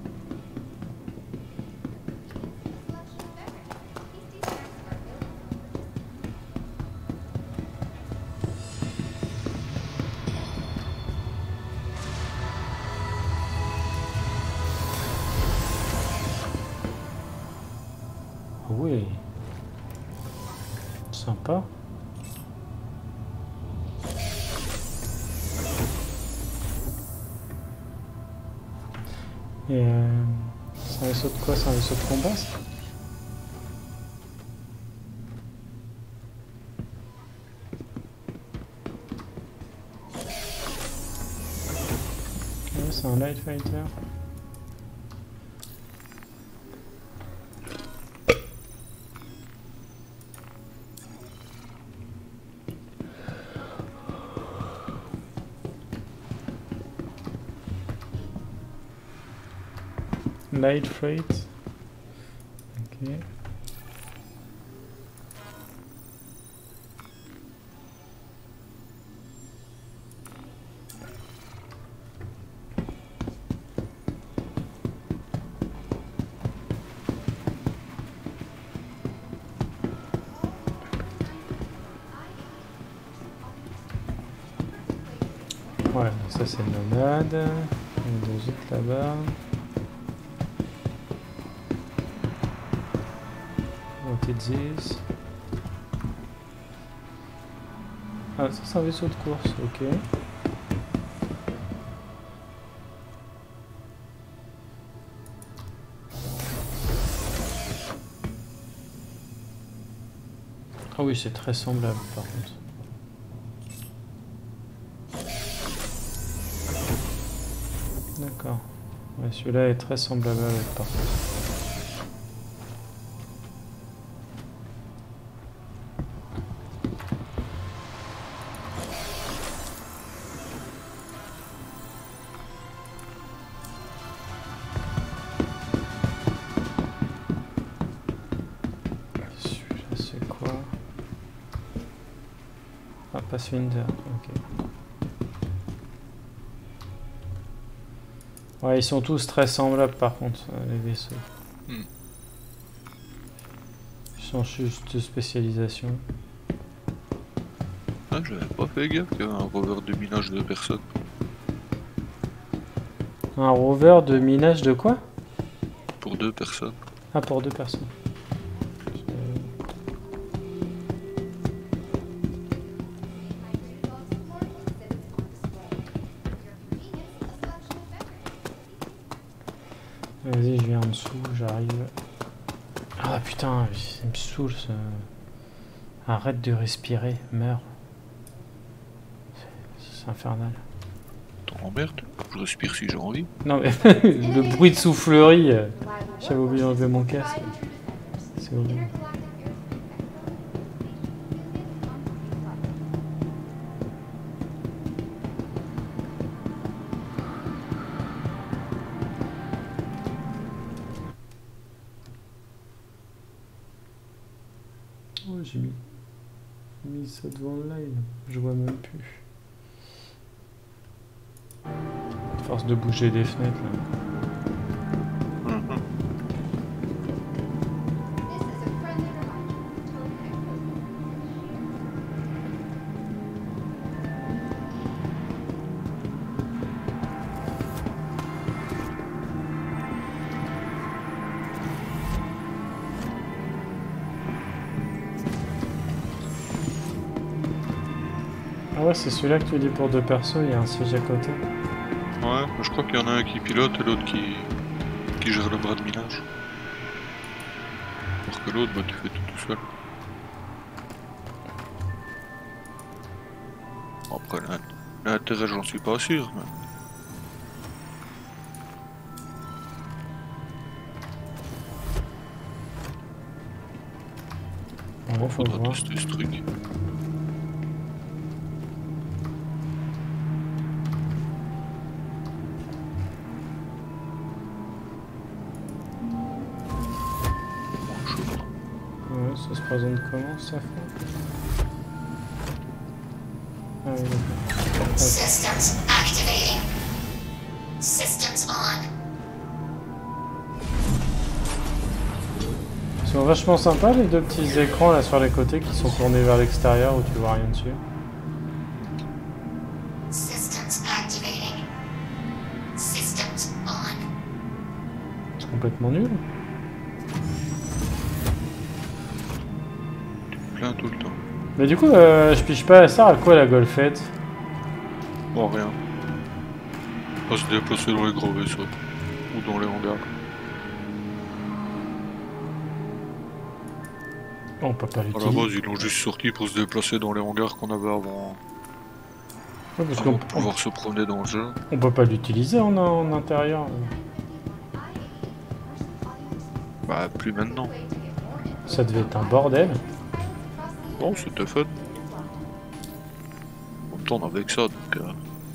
Oui. Sympa. Et euh, c'est un vaisseau de quoi? C'est un vaisseau de combat ça? Ouais, c'est un light fighter. Light freight. Ok. Voilà, ça c'est le nomade. Il y a deux autres là-bas. What is this? Ah, ça c'est un vaisseau de course, ok. Ah oui, c'est très semblable par contre. D'accord. Ouais, celui-là est très semblable à l'autre par contre. Celui-là c'est quoi? Ah, Pathfinder, ok. Ouais, ils sont tous très semblables par contre, les vaisseaux. Hmm. Ils sont juste de spécialisation. Ah, j'avais pas fait gaffe qu'il y avait un rover de minage de personnes. Un rover de minage de quoi? Pour deux personnes. Ah, pour deux personnes. Vas-y, je viens en dessous, j'arrive. Ah putain, ça me saoule ce... Arrête de respirer, meurs. C'est infernal. T'en emmerdes? Je respire si j'ai envie. Non mais le bruit de soufflerie, euh, j'avais oublié d'enlever mon casque. C'est horrible. Oh, j'ai mis... mis ça devant le live, je vois même plus. Force de bouger des fenêtres là. Mm-hmm. Ah ouais, c'est celui-là que tu dis pour deux persos, il y a un siège à côté. Ouais, je crois qu'il y en a un qui pilote et l'autre qui... qui gère le bras de minage. Alors que l'autre, bah tu fais tout tout seul. Après, l'intérêt, j'en suis pas sûr, mais... Ouais, faut faudra voir. tester ce truc. Ouais, ça se présente comment ça fait? Ah oui, d'accord. Systems activating. Systems on. Ils sont vachement sympas les deux petits écrans là sur les côtés qui sont tournés vers l'extérieur où tu vois rien dessus. Systems activating. Systems on. C'est complètement nul. Plein tout le temps. Mais du coup, euh, je piche pas, ça à quoi la golfette? Bon, rien. On va se déplacer dans les gros vaisseaux. Ou dans les hangars. On peut pas À la l'utiliser. base, ils l'ont juste sorti pour se déplacer dans les hangars qu'on avait avant. Ouais, parce Avant qu'on de pouvoir se promener dans le jeu. on peut pas l'utiliser en, en intérieur. Bah, plus maintenant. Ça devait être un bordel. Bon, c'était fun. En même temps, on avait que ça, donc... Euh...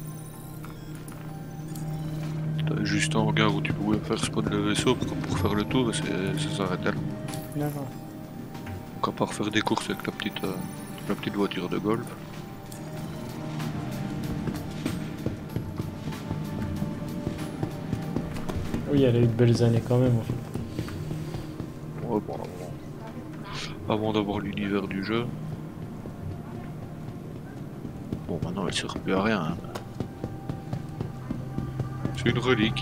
T'avais juste un hangar où tu pouvais faire spawn le vaisseau pour, pour faire le tour et c'est- ça s'arrêtait là. D'accord. Donc à part faire des courses avec la petite, euh, la petite voiture de golf. Oui, elle a eu de belles années quand même en fait. Ouais, bon, avant, avant d'avoir l'univers du jeu. Bon, maintenant elle sert plus à rien. Hein. C'est une relique.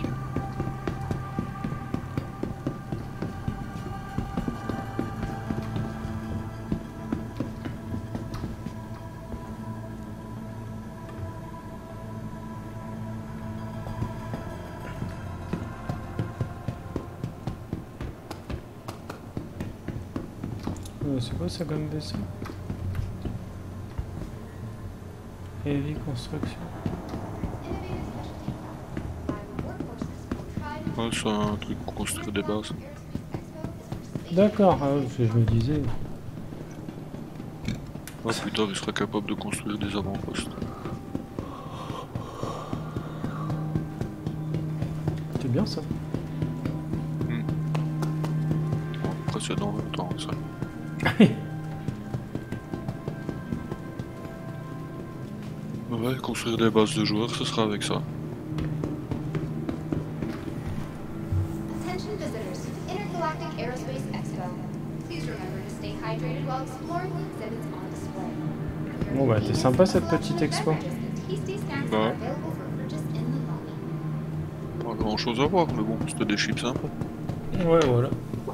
Euh, C'est quoi ça comme vaisseau? Heavy construction. Ouais, c'est un truc pour construire des bases. D'accord, ah oui, parce que je me disais. Ouais, plus tard, il sera capable de construire des avant-postes. C'est bien ça. Hmm. Bon, après, c'est dans le temps, ça. Ouais, construire des bases de joueurs, ce sera avec ça. hydrated while exploring the exhibits on display. If you're Bon bah, t'es convenient, sympa cette several petite food expo. beverages and tasty snacks Ouais. are available for purchase in the lobby. Pas grand chose à voir, mais bon, c'était des chips sympas. Ouais, voilà.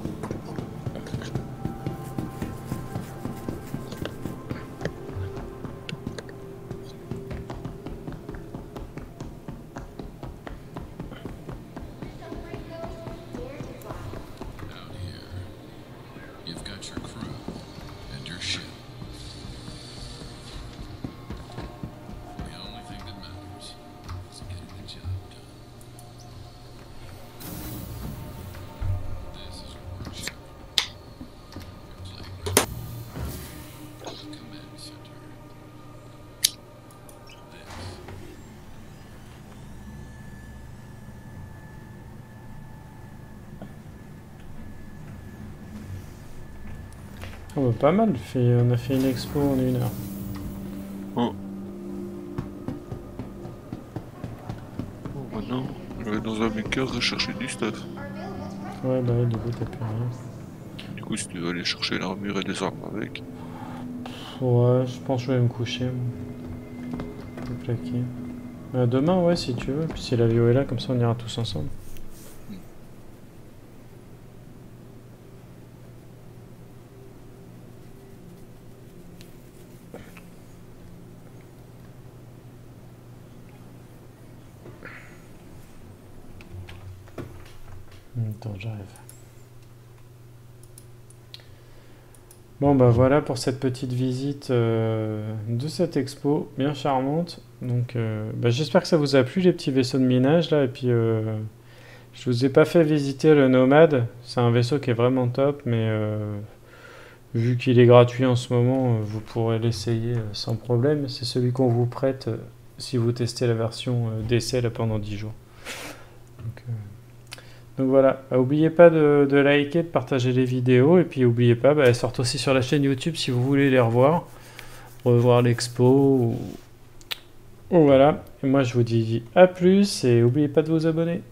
Don't break those, dare to fly. Out here, you've got your crew and your ship. The only thing that matters is getting the job done. This is your workshop. Your playground. The command center. This. Ah bah, pas mal, fait- on a fait une expo en une heure. Oh. Bon, maintenant, je vais dans un maker rechercher du stuff. Ouais, bah, du coup, t'as plus rien. Du coup, si tu veux aller chercher l'armure et des armes avec. Ouais, je pense que je vais me coucher. moi. Je vais plaquer. Euh, demain, ouais, si tu veux. Puis si la Vio est là, comme ça, on ira tous ensemble. Attends, j'arrive. Bon bah voilà pour cette petite visite euh, de cette expo bien charmante. Donc euh, bah, j'espère que ça vous a plu les petits vaisseaux de minage là. Et puis euh, je vous ai pas fait visiter le Nomade. C'est un vaisseau qui est vraiment top, mais euh, vu qu'il est gratuit en ce moment, euh, vous pourrez l'essayer euh, sans problème. C'est celui qu'on vous prête euh, si vous testez la version euh, d'essai là pendant dix jours. Donc, euh, Donc voilà, n'oubliez pas de, de liker, de partager les vidéos, et puis n'oubliez pas, bah, elles sortent aussi sur la chaîne YouTube si vous voulez les revoir, revoir l'expo, ou... ou voilà. Et moi je vous dis à plus, et n'oubliez pas de vous abonner.